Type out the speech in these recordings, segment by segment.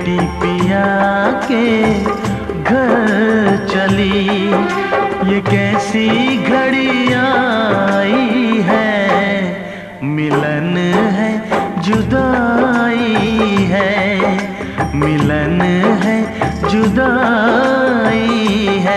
बेटी पिया के घर चली। ये कैसी घड़ी आई है, मिलन है जुदाई है, मिलन है जुदाई है।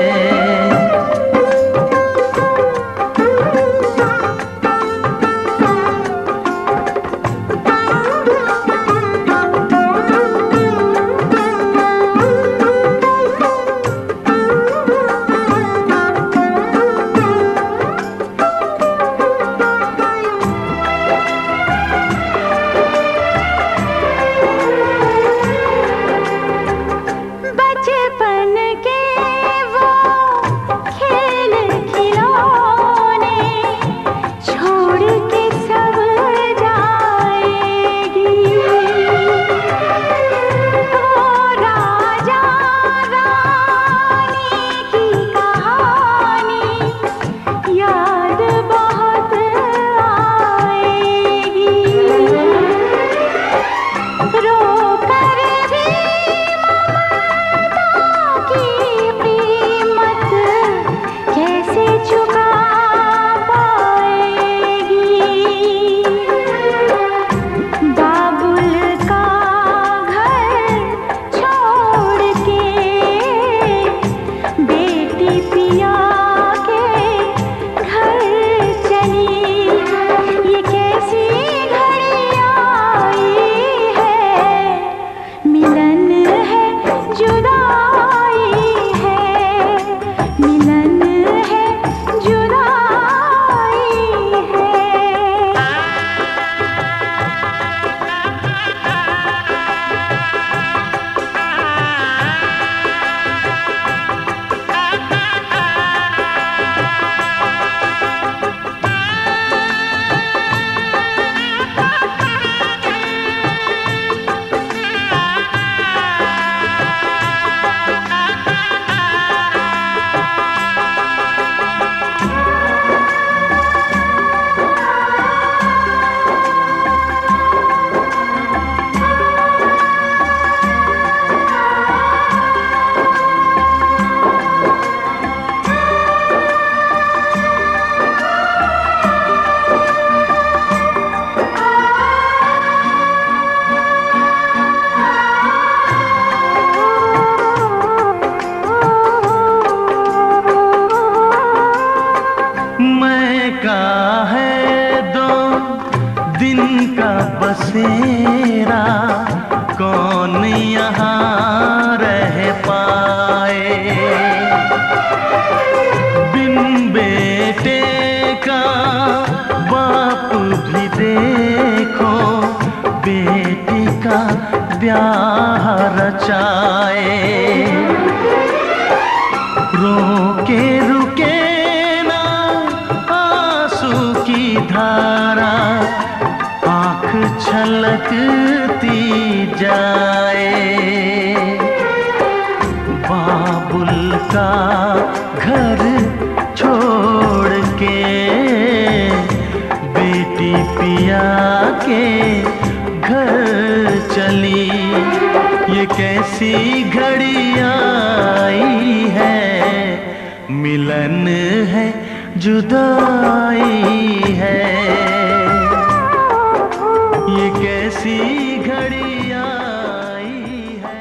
बसेरा कौन यहाँ रह पाए, बिन बेटे का बाप भी देखो बेटी का ब्याह रचाए। रोके रुके ना आंसू की धारा, आँख छलकती जाए। बाबुल का घर छोड़ के बेटी पिया के घर चली। ये कैसी घड़ी आई है, मिलन है जुदाई है। ये कैसी घड़ी आई है।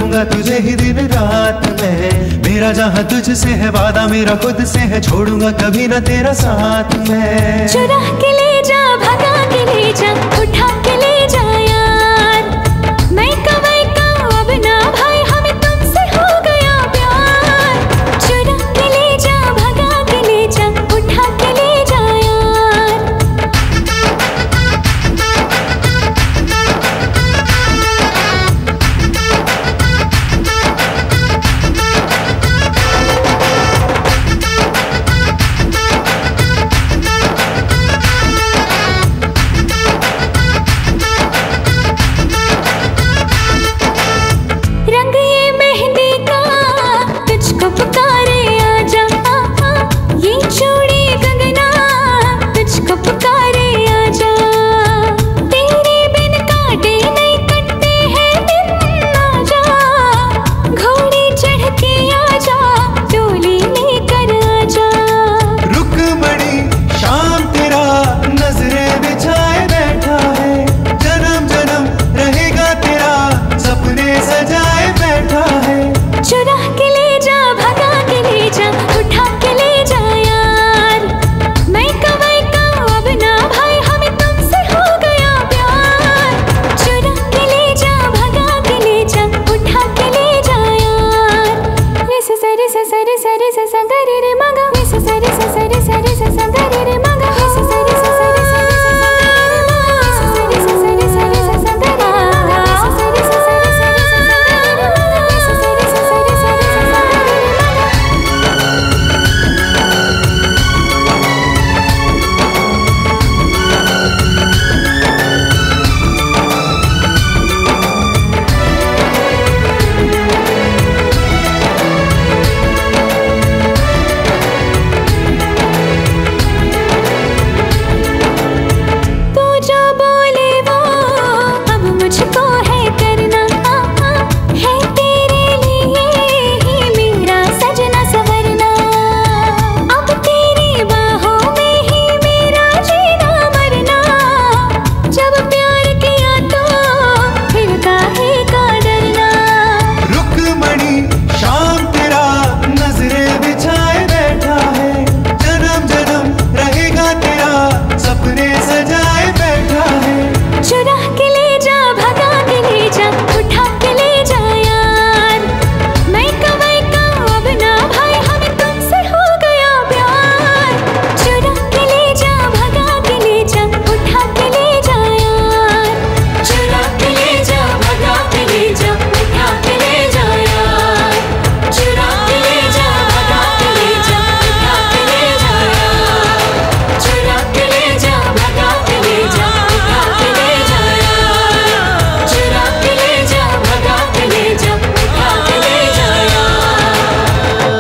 करूंगा तुझे ही दिन रात में। मेरा जहाँ तुझसे है वादा, मेरा खुद से है, छोड़ूंगा कभी ना तेरा साथ में। चुरा के ले जा, भगा के ले जा, उठा के ले जा यार। मैं कमाई का अब ना भाई, हमें तुमसे हो गया प्यार। चुरा के ले जा, भगा के ले जा, उठा के ले जा यार। रंग ये मेहंदी का तुझको पुकारे आजा, ये चूड़ी कंगना तुझको पुकारे आजा। तेरे बिन काटे नहीं कटते हैं दिन, आजा घोड़ी चढ़ के आजा, डोली लेकर आजा। रुकमणी शाम तेरा नजरें बिछाए बैठा है, जन्म जन्म रहेगा तेरा, सपने सजाए बैठा है। चुरा के ले जा, भगा के ले जा, उठा के ले जा यार। मैं कमाई का अब ना भाई, हमें तुमसे हो गया प्यार। चुरा के ले जा, भगा के ले जा, उठा के ले जा यार। रे सा सा रे सा सा रे सा रे सा सा गा रे रे मा गा, रे सा सा रे सा सा रे सा रे सा सा गा रे रे मा गा, रे सा सा रे सा सा रे सा रे सा सा गा रे रे मा गा, रे सा सा रे सा सा रे सा रे सा सा गा रे रे मा गा, रे सा सा रे सा सा रे सा रे सा सा गा रे रे मा गा, रे सा सा रे सा सा रे सा रे सा सा गा रे रे मा गा। तू जो बोले वो अब मुझको है करना, है तेरे लिए ही मेरा सजना संवरना। अब तेरी बाहों में ही मेरा जीना मरना। जब प्यार किया तो फिर काहे का डरना। रुकमणी शाम तेरा नजरें बिछाए बैठा है, जन्म जन्म रहेगा तेरा, सपने सजाए बैठा है। चुरा के ले जा, भगा के ले जा, उठा के ले जा यार। मैं कमाई का अब ना भाई, हमें तुमसे हो गया प्यार। चुरा के ले जा, भगा के ले जा, उठा के ले जा यार। चुरा के ले जा, भगा के ले जा, उठा के ले जा यार। चुरा के ले जा, भगा के ले जा, उठा के ले जा यार। चुरा के ले जा, भगा के ले जा, उठा के ले जा यार। चुरा के ले जा, भगा के ले जा, उठा के ले जा यार।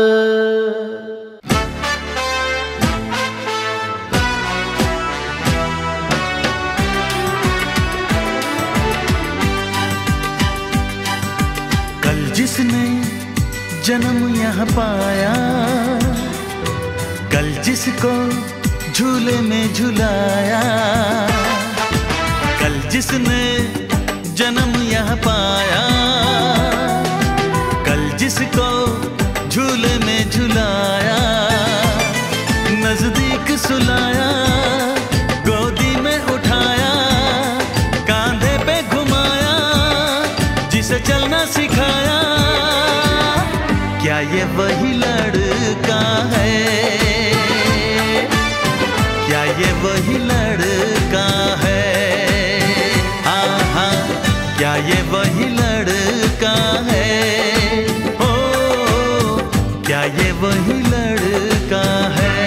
कल जिसने जन्म यहाँ पाया, कल जिसको झूले में झुलाया, कल जिसने जन्म यहाँ पाया, कल जिसको झूले में झुलाया, नजदीक सुलाया, गोदी में उठाया, कांधे पे घुमाया, जिसे चलना सिखाया। क्या ये वही लड़का है? क्या ये वही लड़का है? हाँ हाँ, क्या ये वही लड़का है? ओ, क्या ये वही लड़का है?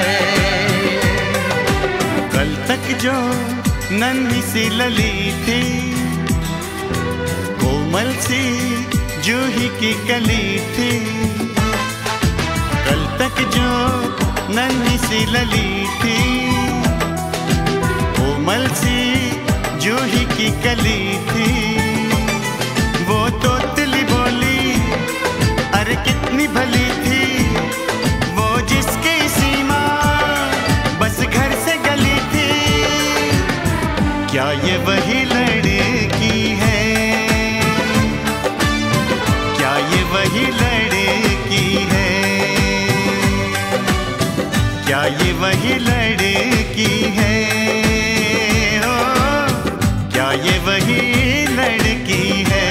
कल तक जो नन्ही सी लली थी, कोमल सी जूही की कली थी, कल तक जो नन्ही सी लली थी, कोमल सी जूही की कली थी, वो तोतली बोली अरे कितनी भली थी, वो जिसकी सीमा बस घर से गली थी। क्या ये वही लड़की है? वही लड़की है? ओ, क्या ये वही लड़की है?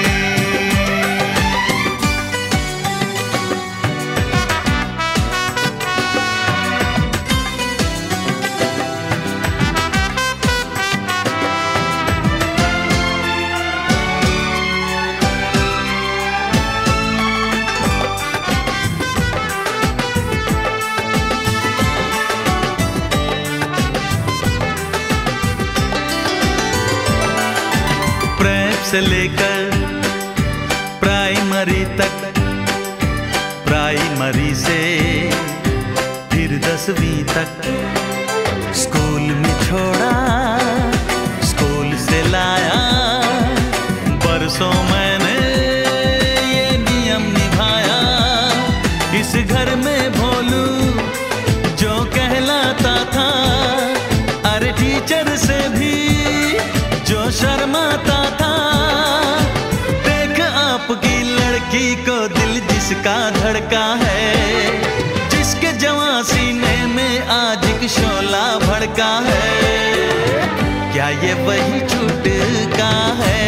से लेकर प्राइमरी तक, प्राइमरी से फिर 10वीं तक, स्कूल में छोड़ा, स्कूल से लाया, बरसों मैंने ये नियम निभाया। इस घर में भोलू जो कहलाता था, अरे टीचर से भी जो शर्माता था। देख आपकी लड़की को दिल जिसका धड़का है, जिसके जवां सीने में आज एक शोला भड़का है। क्या ये वही छूटका है?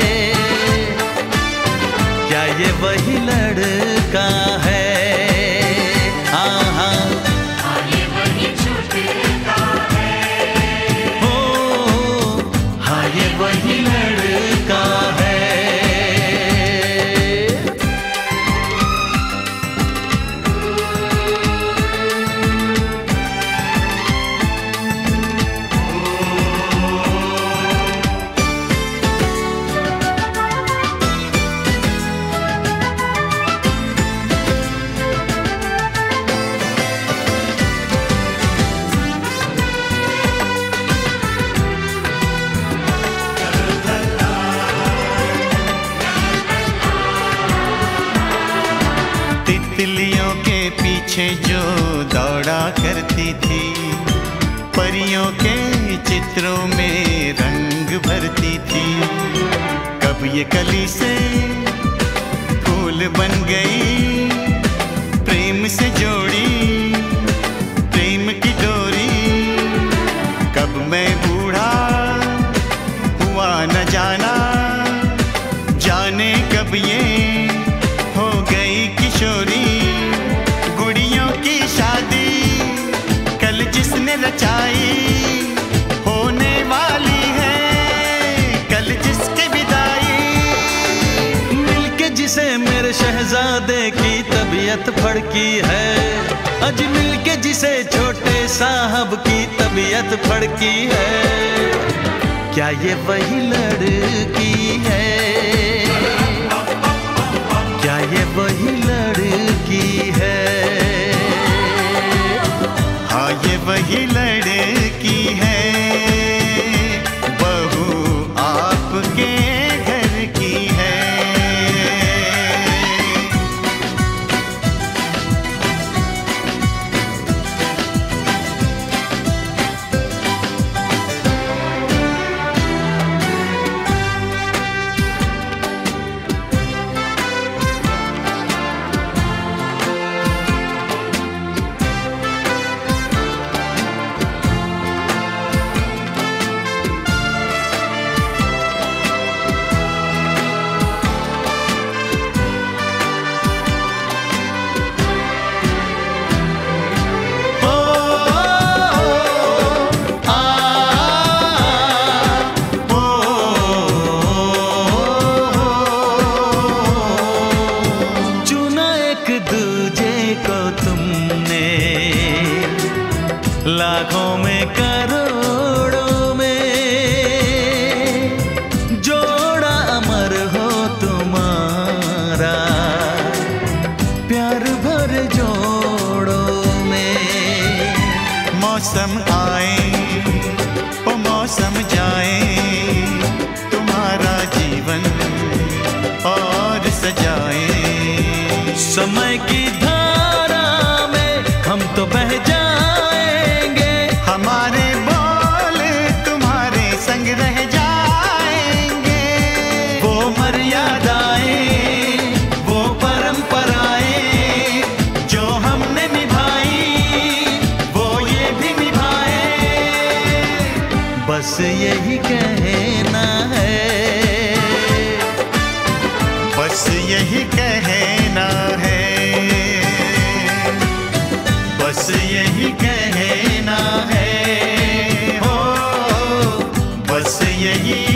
क्या ये वही लड़का है? हाँ ये वही छूटका है। ओ हाँ ये वही लड़का है। तितलियों के पीछे जो दौड़ा करती थी, परियों के चित्रों में रंग भरती थी। कब ये कली से फूल बन गई, प्रेम से जोड़ी प्रेम की डोरी। कब मैं बूढ़ा हुआ न जाना, जाने कब ये हो गई किशोरी। गुड़ियों की शादी कल जिसने रचाई, होने वाली है कल जिसकी विदाई। मिलके जिसे मेरे शहजादे की तबीयत फड़की है, अज मिलके जिसे छोटे साहब की तबीयत फड़की है। क्या ये वही लड़की है? क्या ये वही लड़की है? हाँ ये वही लड़की है, बहू आपके घर की है। लाखों में करोड़ों में जोड़ा अमर हो तुम्हारा, प्यार भर जोड़ों में। मौसम आए ओ मौसम जाए, तुम्हारा जीवन और सजाए। समय की धारा में हम तो बह जाएंगे, हमारे बोल तुम्हारे संग रह जाएंगे। वो मर्यादाएं, वो परंपराएं जो हमने निभाई, वो ये भी बस यही कहना है, बस यही कहना है, हो बस यही